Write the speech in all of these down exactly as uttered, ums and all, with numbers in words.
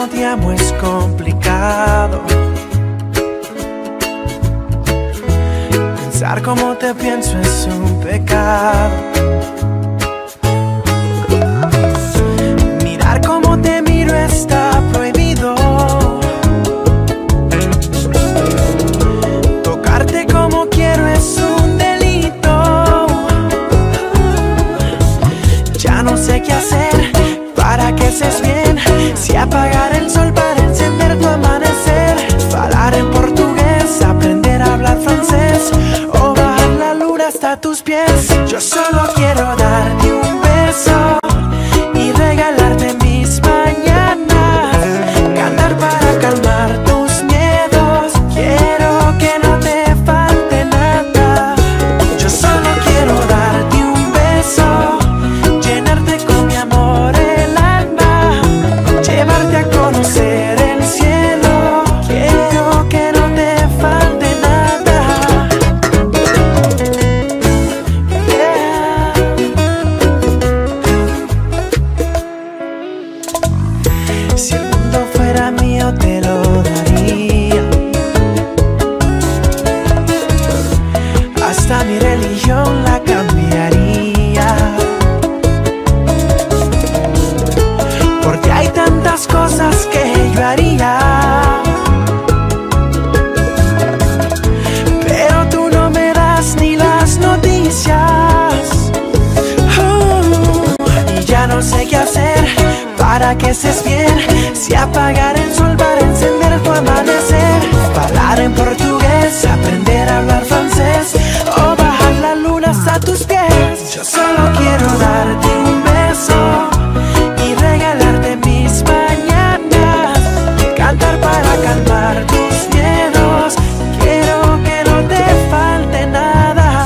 te amo es complicado. Pensar como te pienso es un pecado. Mirar como te miro está prohibido. Tocarte como quiero es un delito. Ya no sé qué hacer para que estés bien. Si apagar el sol para encender tu amanecer, hablar en portugués, aprender a hablar francés, o bajar la luna hasta tus pies. Yo solo quiero darte un beso y regalarte mis mañanas, cantar para calmar tus miedos. Quiero que no te falte nada. Yo solo quiero darte un beso, llenarte con mi amor el alma, llevarte a conocer el cielo. Quiero que no te falte nada. Yeah. Si el mundo fuera mío te lo daría, hasta mi religión la cambiaría, porque hay tantas cosas que yo haría, pero tú no me das ni las noticias. Uh, y ya no sé qué hacer para que estés bien. Si apagar el sol para encender tu amanecer, hablar en portugués, aprender a hablar francés, o bajar la luna hasta tus pies. Yo solo quiero darte un beso y regalarte mis mañanas, cantar para calmar tus miedos. Quiero que no te falte nada.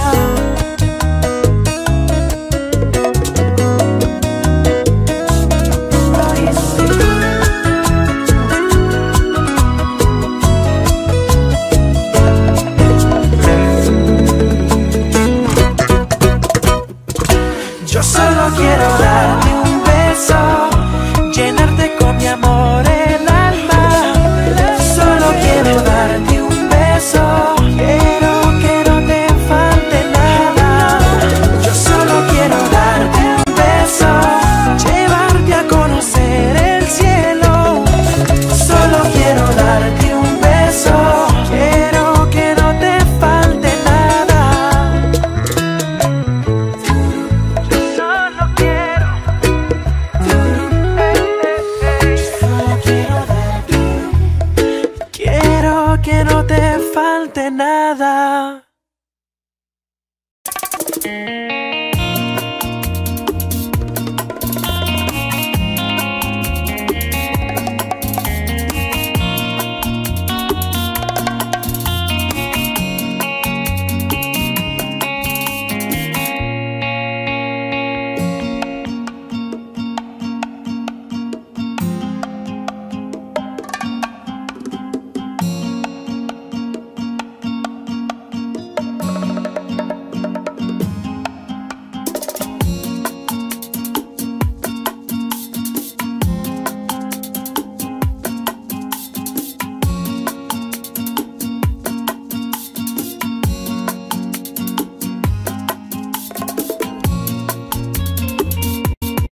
Yo solo quiero darte un beso, llenarte con mi amor el alma. Solo quiero darte un beso, quiero que no te falte nada. Yo solo quiero darte un beso, llevarte a conocer el cielo. Solo quiero darte un beso, quiero que no te falte nada. Solo quiero, solo quiero darte, quiero que no te falte nada.